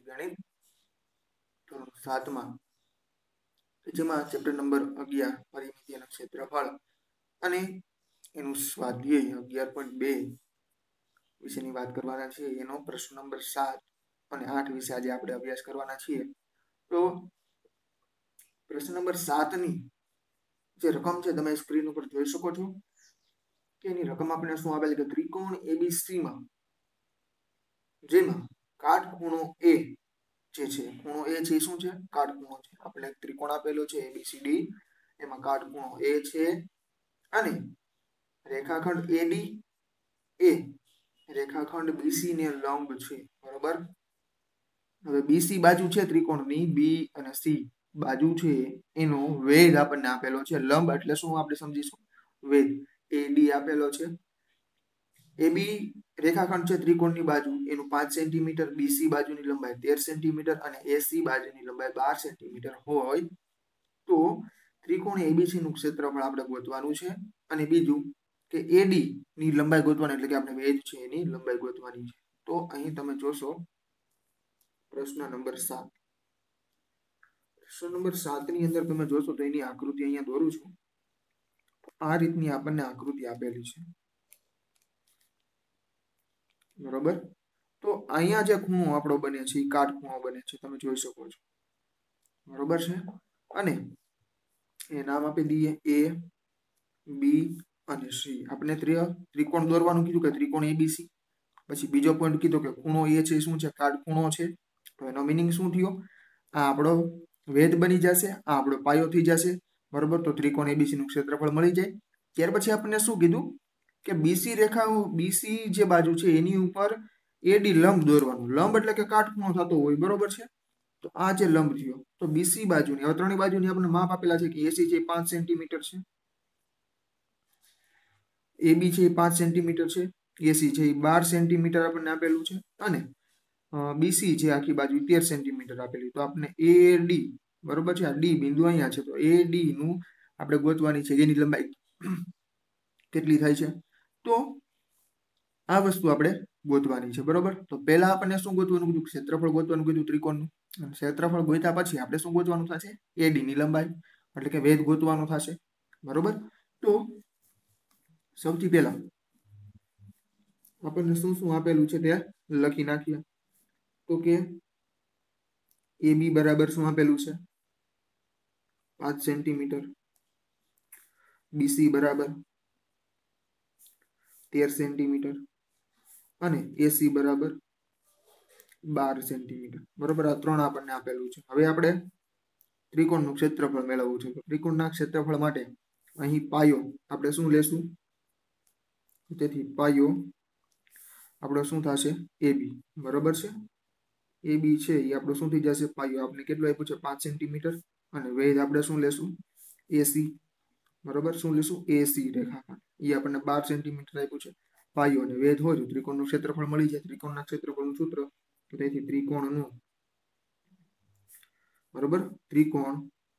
ગણિત ધોરણ 7 માં જેમાં ચેપ્ટર નંબર 11 પરિમિતિ અને ક્ષેત્રફળ અને એનું સ્વાધ્યાય 11.2 વિશેની વાત કરવાના છે. એનો પ્રશ્ન નંબર 7 અને 8 વિશે આજે આપણે અભ્યાસ કરવાના છીએ. તો પ્રશ્ન નંબર 7 ની જે રકમ છે તમે સ્ક્રીન ઉપર જોઈ શકો છો કે એની રકમ આપણે શું આપેલી કે ત્રિકોણ એબીસી માં જેમાં કાટખૂણો એ જે છે ખૂણો એ છે શું છે કાટખૂણો છે. આપણે ત્રિકોણ આપેલો છે એબીસીડી એમાં કાટખૂણો એ છે અને રેખાખંડ એડી એ રેખાખંડ બીસી ને લંબ છે. બરોબર. હવે બીસી બાજુ છે ત્રિકોણની બી અને સી બાજુ છે એનો વેધ આપણને આપેલો છે. લંબ એટલે શું આપણે સમજીશું વેધ. એડી આપેલો છે. એબી રેખાખંડ છે ત્રિકોણની બાજુ એનું 5 સેન્ટીમીટર, બીસી બાજુની લંબાઈ 13 સેન્ટીમીટર અને એસી બાજુની લંબાઈ 12 સેન્ટીમીટર હોય તો ત્રિકોણ એબીસી નું ક્ષેત્રફળ આપણે ગોતવાનું છે. અને બીજું કે એડી ની લંબાઈ ગોતવાની એટલે કે આપણે વેધ છે એની લંબાઈ ગોતવાની છે. તો અહીં તમે જોશો પ્રશ્ન નંબર 7. પ્રશ્ન નંબર 7 ની અંદર તમે જોશો તો એની આકૃતિ અહીંયા દોરું છું. આ રીતની આપણને આકૃતિ આપેલી છે. બરોબર. તો અહીંયા જે ખૂણો આપણો બને છે એ કાટખૂણો બને છે તમે જોઈ શકો છો. બરોબર છે. અને એ નામ આપી દઈએ એ બી અને સી. આપણે ત્રિકોણ દોરવાનું કીધું કે ત્રિકોણ એબીસી. પછી બીજો પોઈન્ટ કીધો કે ખૂણો એ છે શું છે કાટખૂણો છે. તો એનો મીનિંગ શું થયો આ આપણો વેધ બની જશે, આ આપણો પાયો થઈ જશે. બરોબર. તો ત્રિકોણ એબીસી નું ક્ષેત્રફળ મળી જાય. ત્યાર પછી આપણને શું કીધું કે બીસી રેખા બીસી જે બાજુ છે એની ઉપર એડી લંબ દોરવાનું. લંબ એટલે કે કાટખૂણો થતો હોય. બરોબર છે. તો આ જે લંબ થયો તો બીસી બાજુની હવે ત્રણેય બાજુની આપણે માપ આપેલા છે કે એસી છે 5 સેન્ટીમીટર છે, એબી છે 5 સેન્ટીમીટર છે, એસી છે 12 સેન્ટીમીટર આપણને આપેલું છે અને બીસી છે આખી બાજુ 13 સેન્ટીમીટર આપેલી. તો આપણે એડી બરોબર છે. આ ડી બિંદુ અહીંયા છે તો એડી નું આપણે ગોતવાની છે એની લંબાઈ કેટલી થાય છે. તો આ વસ્તુ આપણે ગોતવાની છે. બરોબર. તો પહેલા આપણને શું ગોતવાનું કીધું ક્ષેત્રફળ ગોતવાનું કીધું ત્રિકોણનું. ક્ષેત્રફળ ગોત્યા પછી આપણે શું ગોતવાનું થશે એડી ની લંબાઈ એટલે કે વેધ ગોતવાનું થશે. બરોબર. તો સૌથી પહેલા આપણને શું શું આપેલું છે તે લખી નાખીએ. તો કે એબી બરાબર શું આપેલું છે 5 સેન્ટીમીટર, બીસી બરાબર 13 સેન્ટીમીટર અને એસી બરાબર 12 સેન્ટીમીટર. બરોબર. આ ત્રણ આપણને આપેલું છે. હવે આપણે ત્રિકોણનું ક્ષેત્રફળ મેળવવું છે. તો ત્રિકોણના ક્ષેત્રફળ માટે અહીં પાયો આપણે શું લેશું તેથી પાયો આપણો શું થશે એબી. બરોબર છે. એબી છે એ આપણો શું થઈ જશે પાયો આપણે કેટલું આપ્યું છે 5 સેન્ટીમીટર અને વેધ આપણે શું લેશું એસી. બરોબર. શું લેશું એસી રેખાખંડ એ આપણને 12 સેન્ટીમીટર આપ્યું છે. પાયો અને વેધ હોય તો ત્રિકોણનું ક્ષેત્રફળ મળી જાય. ત્રિકોણના ક્ષેત્રફળનું સૂત્ર તો તેથી ત્રિકોણનું બરોબર ત્રિકોણ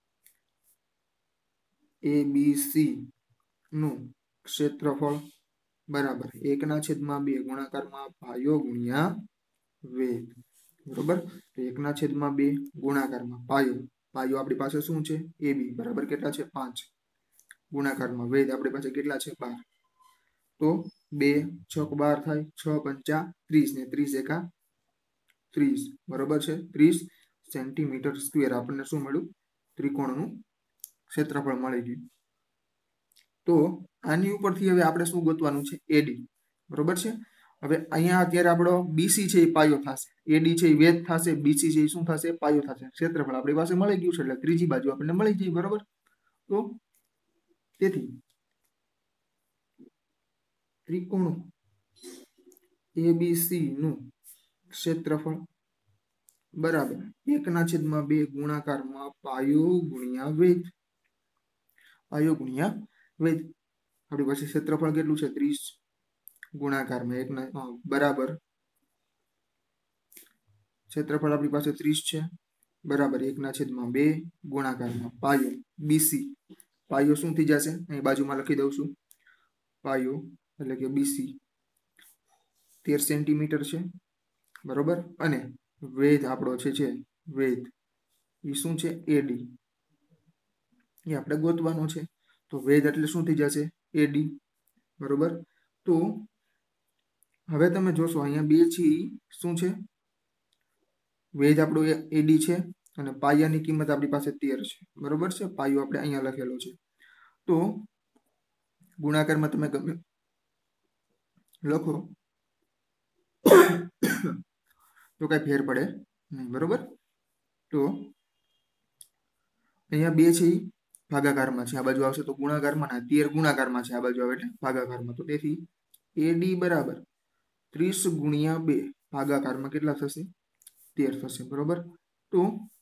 એબીસી નું ક્ષેત્રફળ બરાબર 1/2 ગુણાકારમાં પાયો ગુણ્યા વેધ. બરોબર. તો 1/2 ગુણાકારમાં પાયો આપણી પાસે શું છે એબી બરાબર કેટલા છે 5 ગુણાકારમાં વેધ આપણી પાસે કેટલા છે 12. તો 2 6 12 થાય 6 5 30 ને 30 એકા 30. બરોબર છે. 30 સેન્ટીમીટર સ્ક્વેર આપણને શું મળ્યું ત્રિકોણનું ક્ષેત્રફળ મળી ગયું. તો આની ઉપરથી હવે આપણે શું ગોતવાનું છે એડી. બરોબર છે. હવે અહીંયા અત્યારે આપણો બીસી છે એ પાયો થશે, એડી છે એ વેધ થશે, બીસી છે એ શું થશે પાયો થશે. ક્ષેત્રફળ આપણી પાસે મળી ગયું છે એટલે ત્રીજી બાજુ આપણને મળી જાય. બરોબર. તો તેથી ત્રિકોણ એબીસી નું ક્ષેત્રફળ બરાબર 1/2 ગુણાકારમાં પાયો ગુણ્યા વેધ. પાયો ગુણ્યા વેધ આપણી પાસે ક્ષેત્રફળ કેટલું છે 30 ગુણાકારમાં બરાબર ક્ષેત્રફળ આપણી પાસે 30 છે બરાબર 1/2 ગુણાકારમાં પાયો બીસી. પાયો શું થઈ જશે અહીં બાજુમાં લખી દઉં છું. પાયો એટલે કે બીસી 13 સેન્ટીમીટર છે. બરોબર. અને વેધ આપણો છે વેધ એ શું છે એડી, એ આપણે ગોતવાનો છે. તો વેધ એટલે શું થઈ જશે એડી, બરોબર. તો હવે તમે જોશો અહીંયા બે છે શું છે, વેધ આપણો એડી છે અને પાયાની કિંમત આપણી પાસે 13 છે, બરોબર છે. પાયો આપણે અહીંયા લખેલો છે. તો ગુણાકારમાં તમે ગમે લખો તો કઈ ફેર પડે નહીં, બરોબર. તો અહીંયા બે છે ભાગાકારમાં છે, આ બાજુ આવશે તો ગુણાકારમાં, 13 ગુણાકારમાં છે, આ બાજુ આવે એટલે ભાગાકારમાં. તો તેથી એડી બરાબર 30 ગુણ્યા 2 ભાગાકારમાં કેટલા થશે 13 થશે, બરોબર. તો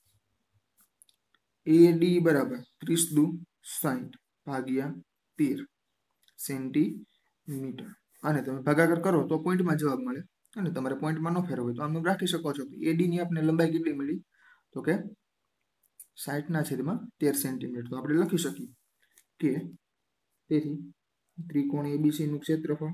એડી બરાબર 30 દુ 60 ભાગ્યા 13 સેન્ટીમીટર. અને તમે ભાગાકાર કરો તો પોઈન્ટમાં જવાબ મળે, અને તમારે પોઈન્ટમાં ન ફેરવો હોય તો આમ રાખી શકો છો. એડી ની આપણે લંબાઈ કેટલી મળી તો કે 60/13 સેન્ટીમીટર. તો આપણે લખી શકીએ કે તેથી ત્રિકોણ એબીસી નું ક્ષેત્રફળ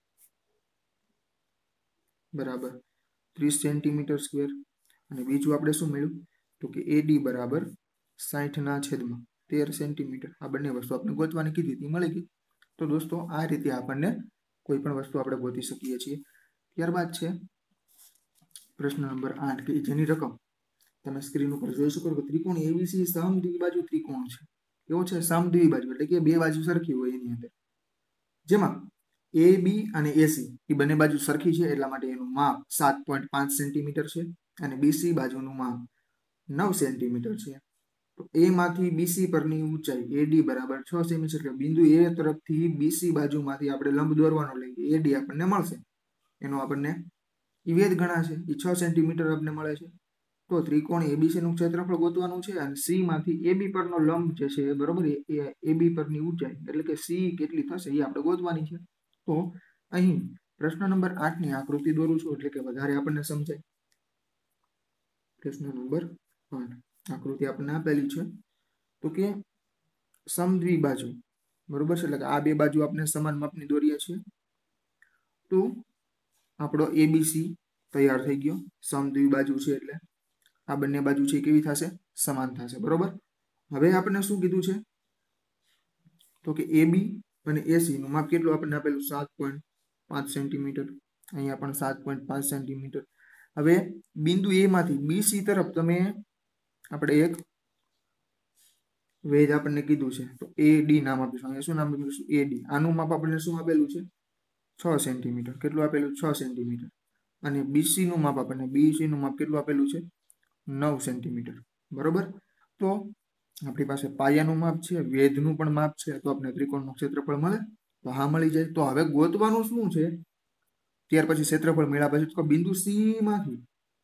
બરાબર 30 સેન્ટીમીટર સ્ક્વેર, અને બીજું આપણે શું મળ્યું તો કે એડી બરાબર 60/13 સેન્ટીમીટર. આ બંને વસ્તુ આપણે ગોતવાની કીધી હતી, મળી ગઈ. તો દોસ્તો આ રીતે આપણને કોઈ પણ વસ્તુ આપણે ગોતી શકીએ છીએ. ત્યારબાદ છે પ્રશ્ન નંબર 8 કે જેની રકમ તમે સ્ક્રીન ઉપર જોઈ શકો છો. ત્રિકોણ એબીસી સમદ્વિબાજુ ત્રિકોણ છે. કેવો છે સમદ્વિબાજુ, એટલે કે બે બાજુ સરખી હોય એની અંદર, જેમાં એ બી અને એસી એ બંને બાજુ સરખી છે, એટલા માટે એનું માપ 7.5 સેન્ટીમીટર છે, અને બીસી બાજુનું માપ 9 સેન્ટીમીટર છે. તો એ માંથી બીસી પરની ઊંચાઈ એડી બરાબર 6 સેમી છે, એટલે બિંદુ એ તરફથી બીસી બાજુમાંથી આપણે લંબ દોરવાનો લઈએ, એડી આપણને મળશે, એનો આપણને વેધ ગણાશે, એ 6 સેન્ટીમીટર આપણને મળે છે. તો ત્રિકોણ એબીસી નું ક્ષેત્રફળ ગોતવાનું છે, અને સી માંથી એબી પરનો લંબ જે છે બરોબર, એબી પરની ઊંચાઈ એટલે કે સી કેટલી થશે એ આપણે ગોતવાની છે. તો અહીં પ્રશ્ન નંબર 8 ની આકૃતિ દોરું છું, એટલે કે વધારે આપણને સમજાય. પ્રશ્ન નંબર 8 આકૃતિ આપણને આપેલી છે, તો કે સમદ્વિબાજુ બરોબર છે, એટલે કે આ બે બાજુ આપણે સમાન માપની દોરીએ છીએ. તો આપણો એબીસી તૈયાર થઈ ગયો, સમદ્વિબાજુ છે એટલે આ બંને બાજુ છે કેવી થશે સમાન થશે, બરોબર. હવે આપણને શું કીધું છે તો કે એબી અને એસી નું માપ કેટલું આપણને આપેલું 7.5 સેન્ટીમીટર, અહીંયા પણ 7.5 સેન્ટીમીટર. હવે બિંદુ એ માંથી બીસી તરફ તમે આપણે એક વેધ આપણને કીધું છે, તો એડી નામ આપીશું. અહીંયા શું નામ આપીશું એડી. આનું માપ આપણને શું આપેલું છે 6 સેન્ટીમીટર. કેટલું આપેલું 6 સેન્ટીમીટર. અને બીસી નું માપ આપણને બીસી નું માપ કેટલું આપેલું છે 9 સેન્ટીમીટર, બરોબર. તો આપણી પાસે પાયાનું માપ છે, વેધનું પણ માપ છે, તો આપણે ત્રિકોણનું ક્ષેત્રફળ મળે તો હા મળી જાય. તો હવે ગોતવાનું શું છે, ત્યાર પછી ક્ષેત્રફળ મળ્યા પછી તો બિંદુ સી માંથી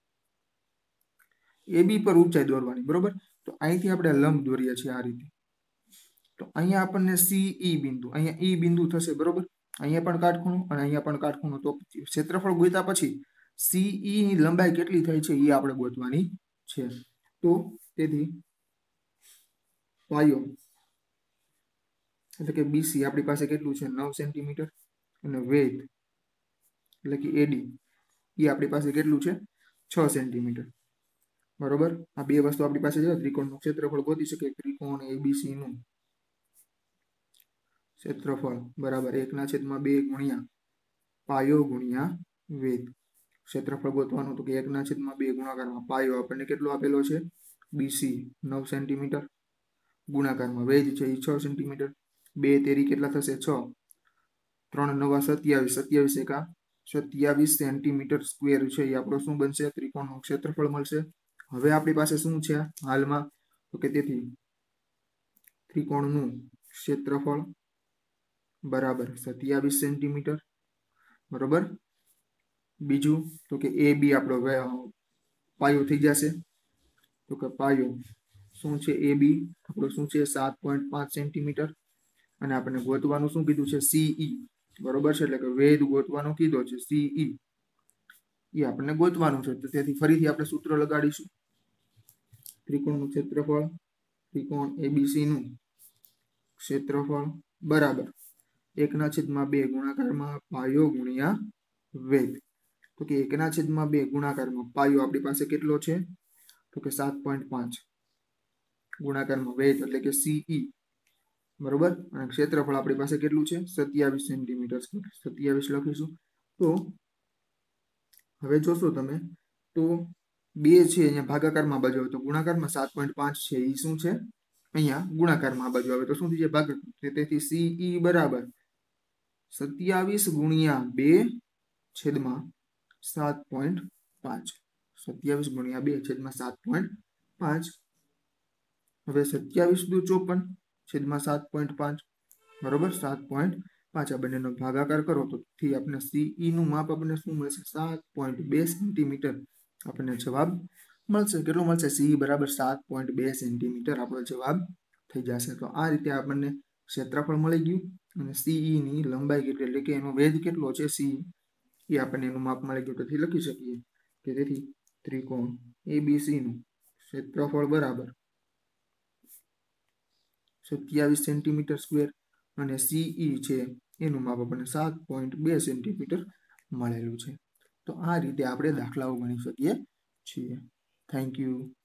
એબી પર ઊંચાઈ દોરવાની, બરોબર. તો અહીંથી આપણે લંબ દોરીએ છીએ આ રીતે. તો અહીંયા આપણને સીઈ બિંદુ, અહીંયા ઈ બિંદુ થશે, બરોબર. અહીંયા પણ કાટખૂણો અને અહીંયા પણ કાટખૂણો. તો ક્ષેત્રફળ ગોત્યા પછી સીઈ ની લંબાઈ કેટલી થાય છે એ આપણે ગોતવાની છે. તો તેથી પાયો એટલે કે બીસી આપણી પાસે કેટલું છે 9 સેન્ટીમીટર, અને વેધ એટલે કે એડી એ આપણી પાસે કેટલું છે 6 સેન્ટીમીટર, બરોબર. આ બે વસ્તુ આપણી પાસે છે. ત્રિકોણનું ક્ષેત્રફળ ગોતી શકે. ત્રિકોણ એબીસી નું ક્ષેત્રફળ બરાબર 1/2 ગુણ્યા પાયો ગુણ્યા વેધ. ક્ષેત્રફળ ગોતવાનું તો કે 1/2 ગુણાકારમાં પાયો આપણને કેટલો આપેલો છે બીસી 9 સેન્ટીમીટર, ગુણાકારમાં વેધ છે એ 6 સેન્ટીમીટર. 2 તેરી કેટલા થશે 6, 3 9 27, 27 એકા 27 સેન્ટીમીટર સ્ક્વેર છે એ આપણો શું બનશે ત્રિકોણનું ક્ષેત્રફળ મળશે. હવે આપણી પાસે શું છે હાલમાં તો કે તેથી ત્રિકોણનું ક્ષેત્રફળ બરાબર 27 સેન્ટીમીટર, બરોબર. બીજું તો કે એ બી આપણો પાયો થઈ જશે, તો કે પાયો શું છે એ બી આપણો શું છે 7.5 સેન્ટીમીટર, અને આપણે ગોતવાનું શું કીધું છે સીઈ, બરોબર છે, એટલે કે વેધ ગોતવાનો કીધો છે સીઈ એ આપણને ગોતવાનું છે. તો તેથી ફરીથી આપણે સૂત્ર લગાડીશું. ત્રિકોણનું ક્ષેત્રફળ, ત્રિકોણ એબીસી નું ક્ષેત્રફળ બરાબર 1/2 ગુણાકારમાં પાયો ગુણ્યા વેધ. તો કે 1/2 ગુણાકારમાં પાયો આપણી પાસે કેટલો છે તો કે 7.5 ગુણાકારમાં વેધ એટલે કે CE બરોબર અને ક્ષેત્રફળ આપણી પાસે કેટલું છે 27 સેન્ટીમીટર 27 લખીશું તો હવે જોશો તમે તો 2 છે અહીંયા ભાગાકારમાં બાજુ આવે તો ગુણાકારમાં 7.5 છે એ શું છે અહીંયા ગુણાકારમાં બાજુ આવે તો શું થઈ જાય ભાગાકાર તેથી CE બરાબર 27 ગુણ્યા 2 છેદમાં 7.5 27 ગુણ્યા 2 છેદમાં 7.5 હવે 27 દુ 54 છેદમાં 7.5 બરોબર 7.5 આ બંનેનો ભાગાકાર કરો તો થી આપણે CE નું માપ આપણને શું મળશે 7.2 સેન્ટીમીટર આપણને જવાબ મળશે કેટલો મળશે CE બરાબર 7.2 સેન્ટીમીટર આપણો જવાબ થઈ જશે તો આ રીતે આપણને ક્ષેત્રફળ મળી ગયું અને CE ની લંબાઈ કેટલી એટલે કે એનો વેધ કેટલો છે CE એ આપણને એનું માપ મળી ગયું તેથી લખી શકીએ કે તેથી ત્રિકોણ ABC નું ક્ષેત્રફળ બરાબર 27 સેન્ટીમીટર સ્ક્વેર અને CE છે એનું માપ આપણને 7.2 સેન્ટીમીટર મળેલું છે તો આ રીતે આપણે દાખલાઓ ગણી શકીએ છીએ થેન્ક યુ